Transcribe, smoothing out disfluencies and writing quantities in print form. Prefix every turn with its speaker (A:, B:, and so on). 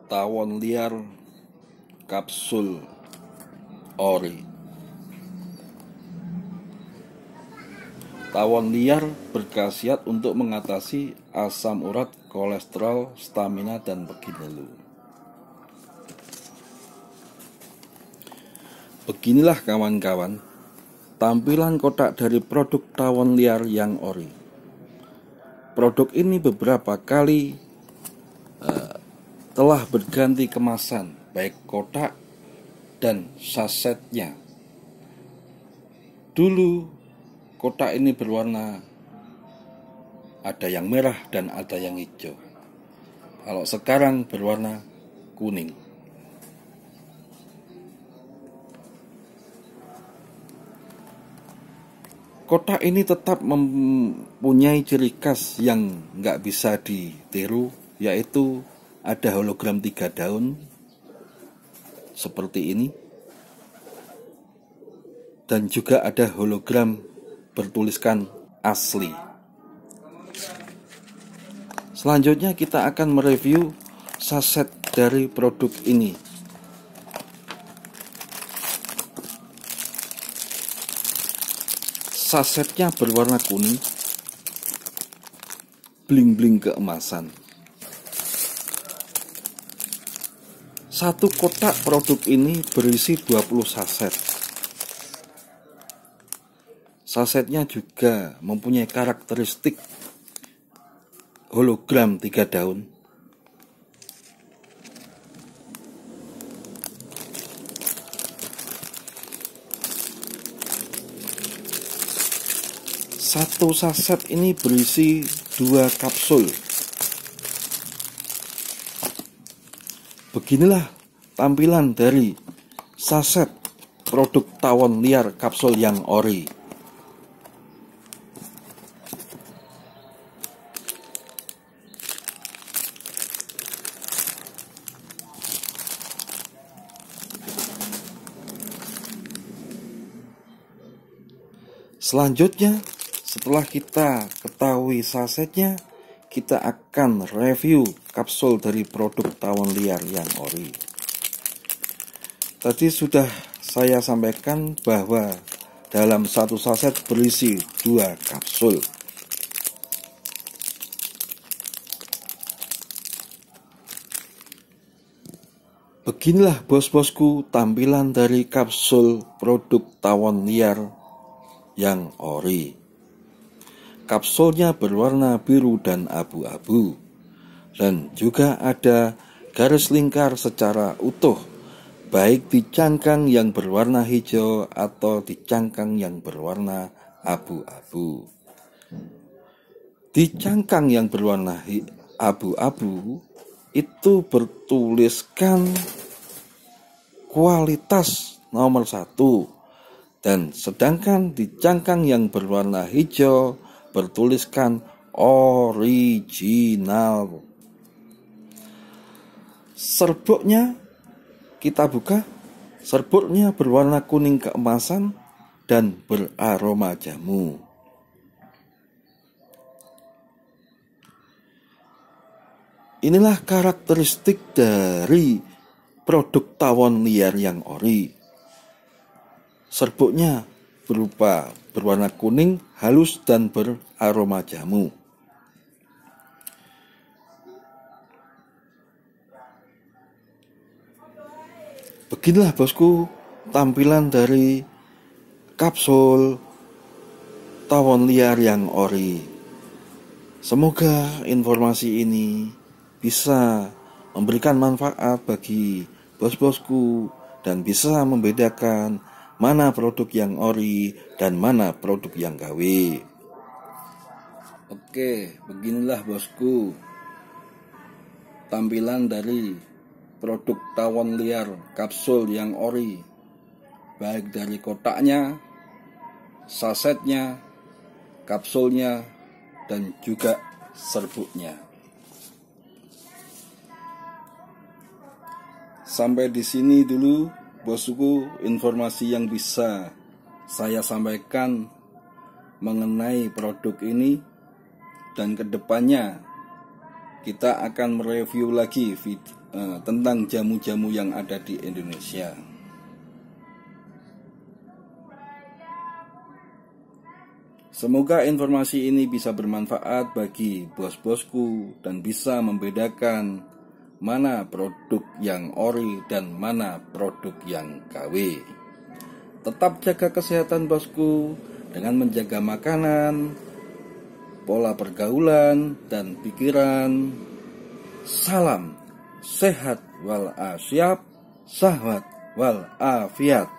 A: Tawon liar kapsul ori. Tawon liar berkhasiat untuk mengatasi asam urat, kolesterol, stamina, dan beginilu. Beginilah kawan-kawan tampilan kotak dari produk tawon liar yang ori. Produk ini beberapa kali telah berganti kemasan, baik kotak dan sasetnya. Dulu kotak ini berwarna, ada yang merah dan ada yang hijau. Kalau sekarang berwarna kuning. Kotak ini tetap mempunyai ciri khas yang nggak bisa ditiru, yaitu ada hologram 3 daun seperti ini, dan juga ada hologram bertuliskan asli. Selanjutnya kita akan mereview saset dari produk ini. Sasetnya berwarna kuning, bling-bling keemasan. Satu kotak produk ini berisi 20 saset. Sasetnya juga mempunyai karakteristik hologram 3 daun. Satu saset ini berisi 2 kapsul. Beginilah tampilan dari saset produk tawon liar kapsul yang ori. Selanjutnya, setelah kita ketahui sasetnya, kita akan review kapsul dari produk tawon liar yang ori. Tadi sudah saya sampaikan bahwa dalam satu saset berisi 2 kapsul. Beginilah bos-bosku tampilan dari kapsul produk tawon liar yang ori. Kapsulnya berwarna biru dan abu-abu, dan juga ada garis lingkar secara utuh, baik di cangkang yang berwarna hijau atau di cangkang yang berwarna abu-abu. Di cangkang yang berwarna abu-abu itu bertuliskan kualitas nomor 1, dan sedangkan di cangkang yang berwarna hijau bertuliskan original. Serbuknya kita buka, serbuknya berwarna kuning keemasan dan beraroma jamu. Inilah karakteristik dari produk tawon liar yang ori. Serbuknya berupa berwarna kuning, halus, dan beraroma jamu. Beginilah bosku tampilan dari kapsul tawon liar yang ori. Semoga informasi ini bisa memberikan manfaat bagi bos-bosku dan bisa membedakan mana produk yang ori dan mana produk yang KW. Oke, beginilah bosku tampilan dari produk tawon liar kapsul yang ori, baik dari kotaknya, sasetnya, kapsulnya, dan juga serbuknya. Sampai di sini dulu bosku informasi yang bisa saya sampaikan mengenai produk ini, dan kedepannya kita akan mereview lagi tentang jamu-jamu yang ada di Indonesia. Semoga informasi ini bisa bermanfaat bagi bos-bosku dan bisa membedakan mana produk yang ori dan mana produk yang KW. Tetap jaga kesehatan bosku dengan menjaga makanan, pola pergaulan, dan pikiran. Salam sehat wal afiat, sahwat wal afiat.